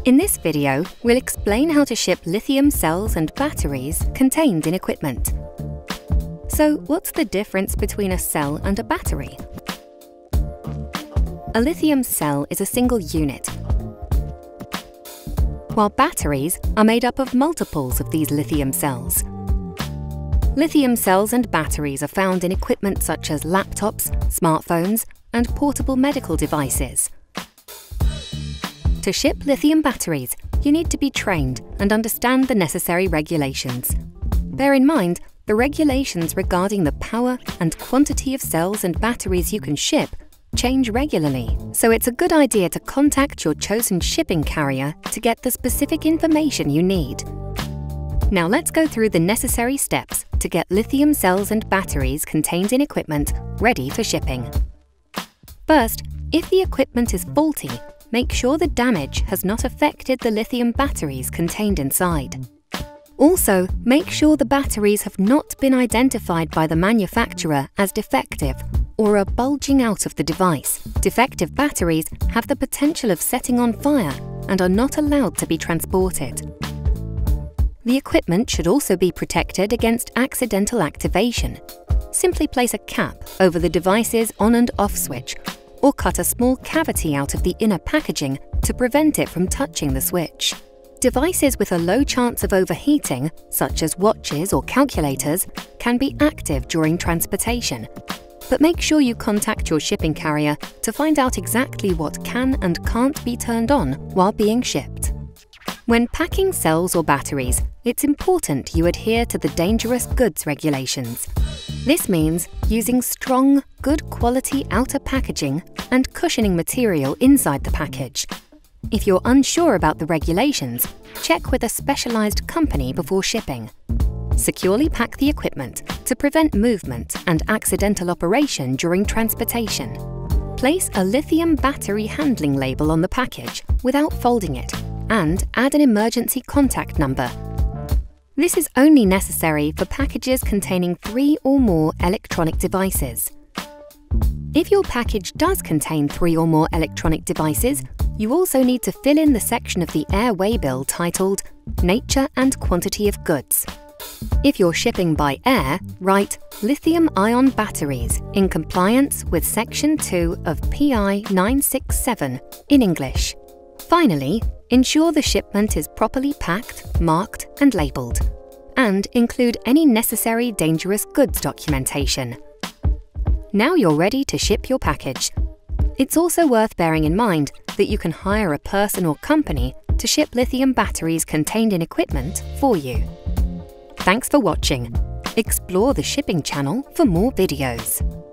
In this video, we'll explain how to ship lithium cells and batteries contained in equipment. So, what's the difference between a cell and a battery? A lithium cell is a single unit, while batteries are made up of multiples of these lithium cells. Lithium cells and batteries are found in equipment such as laptops, smartphones, and portable medical devices. To ship lithium batteries, you need to be trained and understand the necessary regulations. Bear in mind, the regulations regarding the power and quantity of cells and batteries you can ship change regularly, so it's a good idea to contact your chosen shipping carrier to get the specific information you need. Now let's go through the necessary steps to get lithium cells and batteries contained in equipment ready for shipping. First, if the equipment is faulty, make sure the damage has not affected the lithium batteries contained inside. Also, make sure the batteries have not been identified by the manufacturer as defective or are bulging out of the device. Defective batteries have the potential of setting on fire and are not allowed to be transported. The equipment should also be protected against accidental activation. Simply place a cap over the device's on and off switch, or cut a small cavity out of the inner packaging to prevent it from touching the switch. Devices with a low chance of overheating, such as watches or calculators, can be active during transportation. But make sure you contact your shipping carrier to find out exactly what can and can't be turned on while being shipped. When packing cells or batteries, it's important you adhere to the dangerous goods regulations. This means using strong, good quality outer packaging and cushioning material inside the package. If you're unsure about the regulations, check with a specialized company before shipping. Securely pack the equipment to prevent movement and accidental operation during transportation. Place a lithium battery handling label on the package without folding it, and add an emergency contact number. This is only necessary for packages containing 3 or more electronic devices. If your package does contain 3 or more electronic devices, you also need to fill in the section of the airway bill titled Nature and Quantity of Goods. If you're shipping by air, write lithium-ion batteries in compliance with Section 2 of PI 967 in English. Finally, ensure the shipment is properly packed, marked and labelled, and include any necessary dangerous goods documentation. Now you're ready to ship your package. It's also worth bearing in mind that you can hire a person or company to ship lithium batteries contained in equipment for you. Thanks for watching. Explore the shipping channel for more videos.